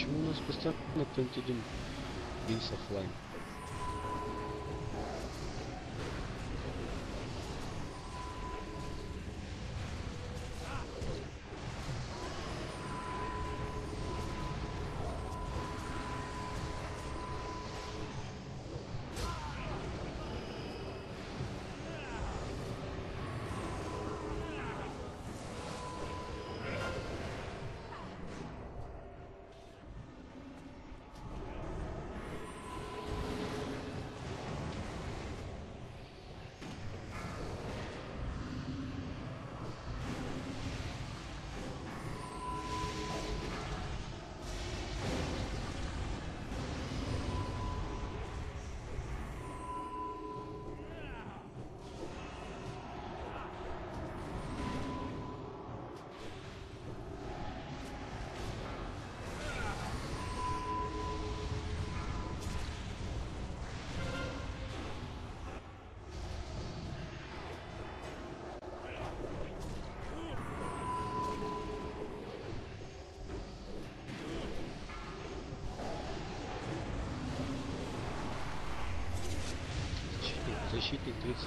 Почему у нас постоянно кто-нибудь один бился оффлайн? Защитник 38%.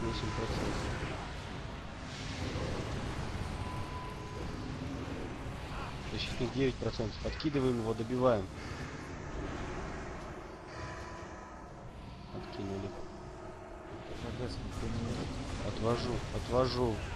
Защитник 9%. Откидываем его, добиваем. Откинули. Отвожу.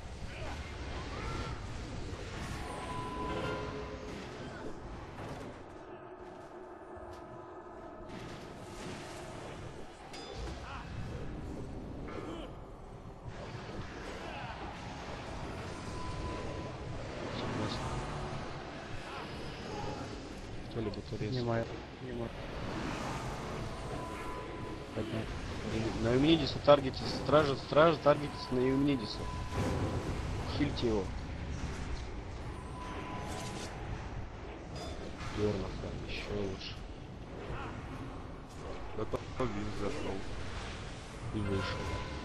Кто-либо турец. Понимаю. На Юмнидиса таргетится. Стража таргетится на Юмнидиса. Хильте его. Дернаха, еще лучше. Зато Вин зашел. И вышел.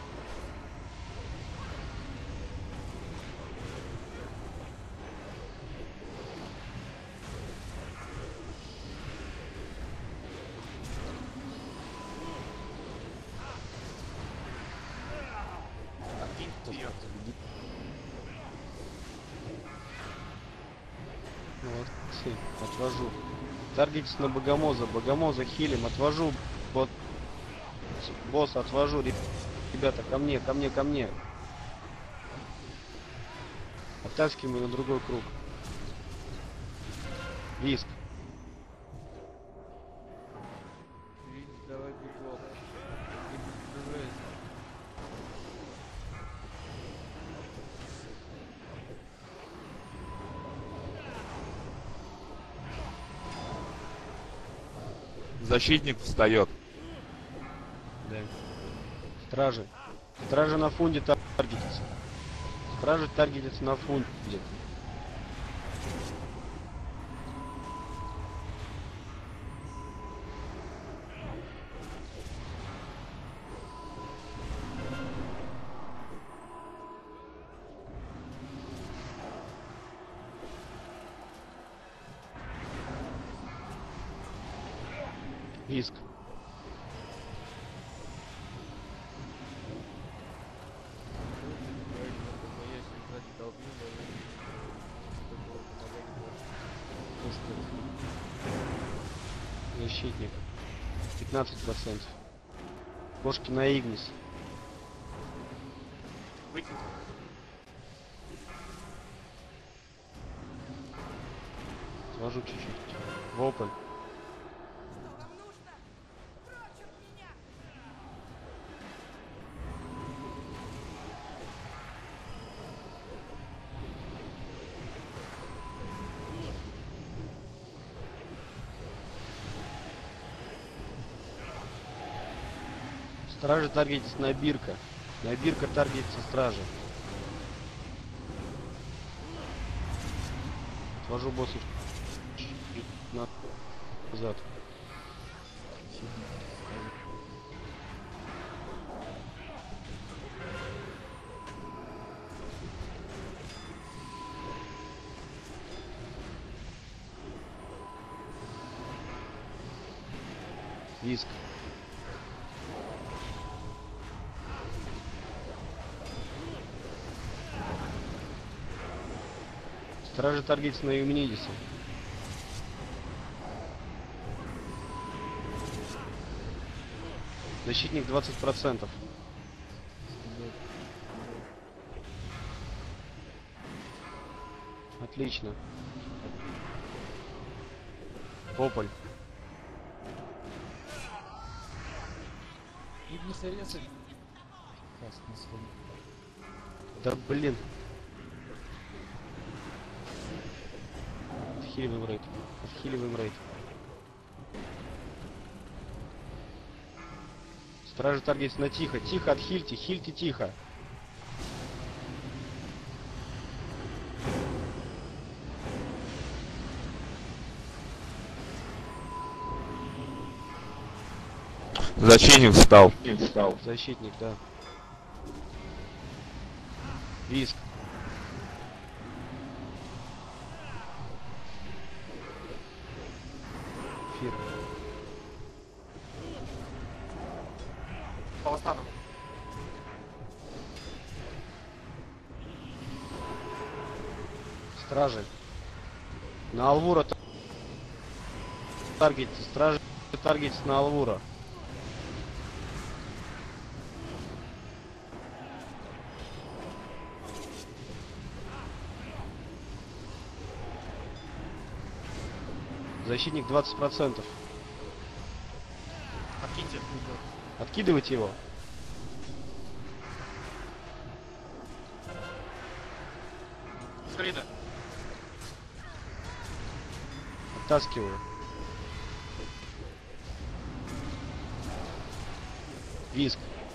Молодцы, отвожу. Таргетись на Богомоза хилим, отвожу. Босс, отвожу. Ребята, ко мне. Оттаскиваем на другой круг. Виск. Давай бегом. Защитник встает. Да. Стражи на фунде таргетятся. Стражи таргетятся на фунде. Виск. Защитник 15%. Кошки на Игнис. Сложу чуть-чуть. Вопль. Стражи таргетится на Бирка. На Бирка таргетится стражи. Отвожу босса назад. Виск. Стражи таргетится на Юминидиса. Защитник 20%. Отлично. Пополь. И не срезать. Красный слон. Да блин. Отхиливаем рейд. Отхиливаем рейд. Стражи таргетится на тихо. Тихо, отхильте, хильте тихо. Защитник встал. Защитник, да. Виск. Фир. Полостану. Стражи. На Алвура таргетится. Стражи таргетится на Алвура. Защитник 20%. Откиньте. Откидывайте его. Скрида. Оттаскиваю. Виск.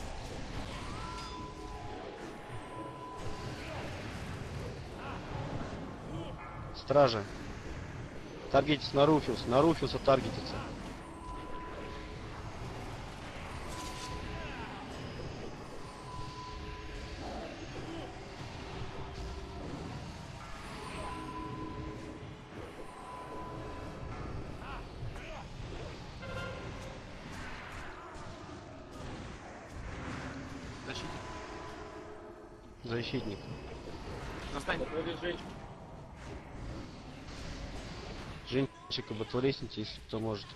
Стражи. Таргетится на Руфиус. На Руфиуса таргетится. Защитник. Защитник. Достань. Женщика, батлоресните, если кто может.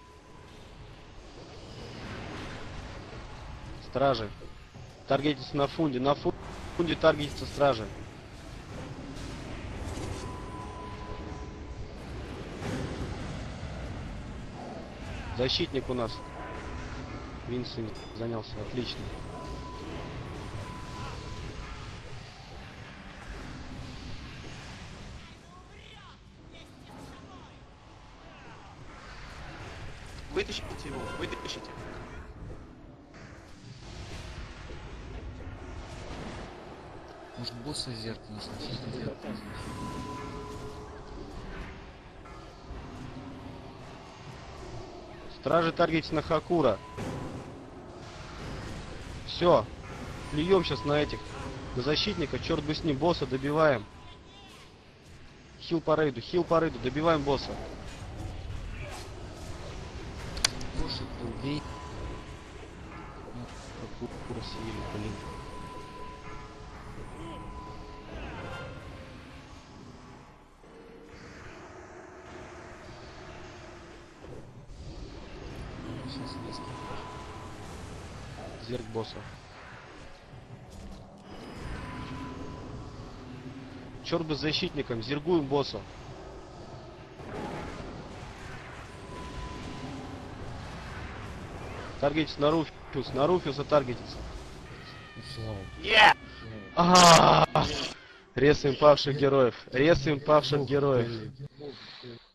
Стражи. Таргетится на фунде. На фунде таргетится стражи. Защитник у нас. Винсент занялся. Отлично. Вытащите его. Вытащите. Может босса зеркало сначала. Стражи таргетится на Хакура. Все. Плюем сейчас на этих. На защитника. Черт бы с ним. Босса добиваем. Хил по рейду. Хил по рейду. Добиваем босса. Слушай, ты убей. Хакура съели, блин. Сейчас резко. Зерк босса. Черт бы с защитником. Зергуем босса. Таргетится на Руфиус. На Руфиуса таргетится. Yeah! А-а-а! Ресаем павших героев. Ресаем павших героев.